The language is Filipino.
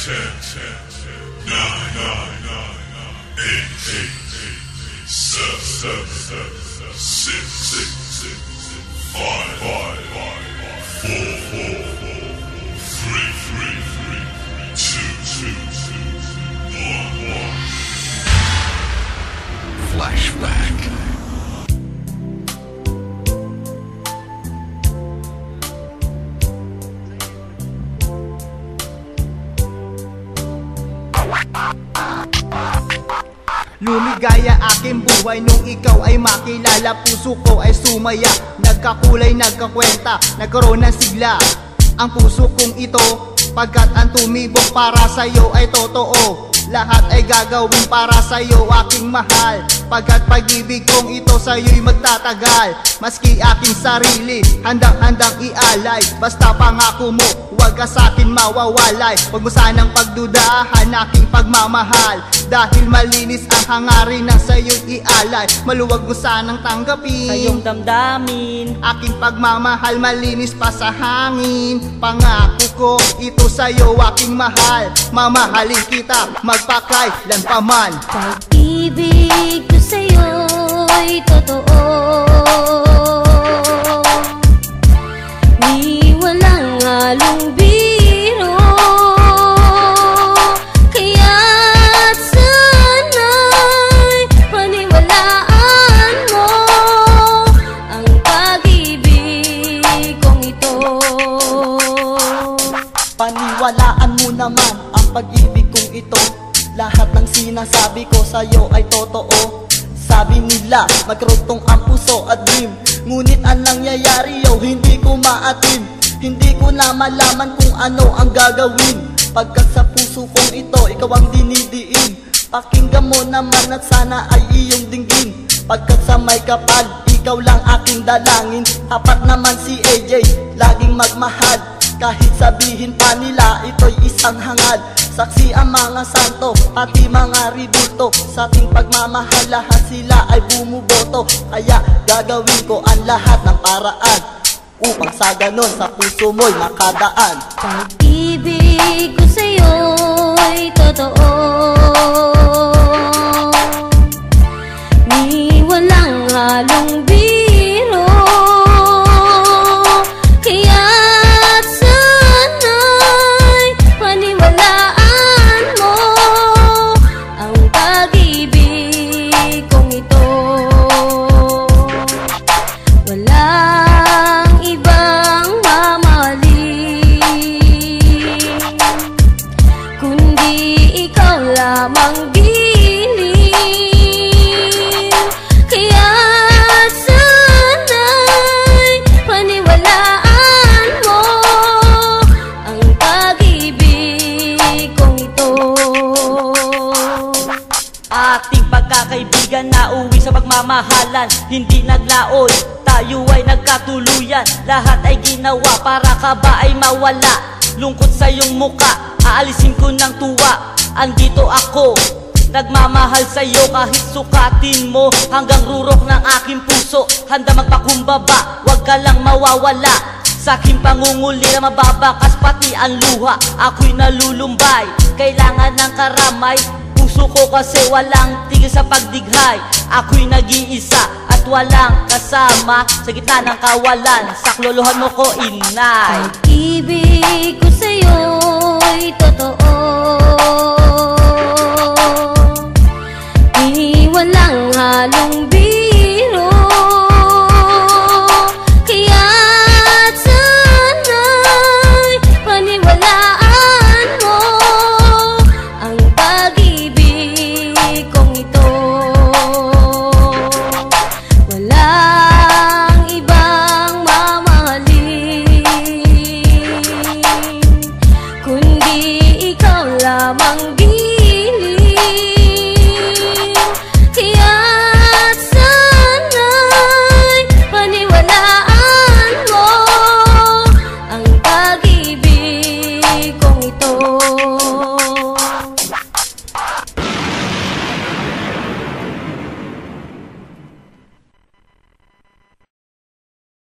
Flashback. Lumigaya aking buhay nung ikaw ay makilala. Puso ko ay sumaya, nagkakulay, nagkakwenta, nagkaroon ng sigla ang puso kong ito, pagkat ang tumibok para sa'yo ay totoo. Lahat ay gagawin para sa'yo aking mahal, pagkat pag-ibig kong ito sa'yo'y magtatagal. Maski aking sarili, handang-handang ialay. Basta pangako mo, huwag ka sa'kin mawawalay. Huwag mo sanang pagdudahan aking pagmamahal, dahil malinis ang hangarin ng sa'yo'y ialay. Maluwag mo sanang tanggapin sa iyong damdamin aking pagmamahal, malinis pa sa hangin. Pangako ko ito sa'yo aking mahal, mamahalin kita magpakailan pa man. Pag-ibig ko sa'yo'y totoo, ni walang halong biro. Kaya't sana'y paniwalaan mo ang pag-ibig kong ito. Paniwalaan mo naman ang pag-ibig kong ito. Lahat ng sinasabi ko sa'yo ay totoo. Sabi nila magkarugtong ang puso at dream, ngunit ang nangyayari hindi ko maatim. Hindi ko na malaman kung ano ang gagawin, pagkat sa puso kong ito ikaw ang dinidiin. Pakinggan mo naman at sana ay iyong dinggin, pagkat sa may kapal ikaw lang aking dalangin. Tapat naman si AJ, laging magmahal, kahit sabihin pa nila ito'y isang hangad. Saksi ang mga santo, pati mga ridulto, sa ating pagmamahal lahat sila ay bumuboto. Kaya gagawin ko ang lahat ng paraan upang sa ganon sa puso mo'y makadaan. Pag-ibig ko sa'yo'y totoo, ni walang halong biro. Kaya't sana'y paniwalaan mo ang pag-ibig kong ito. Walang ibang mamahalin kundi ikaw lamang giling. Kaya't sana'y paniwalaan mo ang pag-ibig kong ito. Ating pagkakaibigan na uwi sa pagmamahalan, hindi naglaon, tayo ay nagkatuluyan. Lahat ay ginawa para ka ba ay mawala. Lungkot sa iyong muka, aalisin ko ng tuwa. Andito ako, nagmamahal sa'yo kahit sukatin mo hanggang rurok ng aking puso. Handa magpakumbaba, wag ka lang mawawala. Sa aking pangunguli na mababakas pati ang luha. Ako'y nalulumbay, kailangan ng karamay. Puso ko kasi walang tigil sa pagdighay. Ako'y nag-iisa at walang kasama sa gitna ng kawalan. Saklolohan mo ko, inay. Pag-ibig ko sa'yo'y totoo,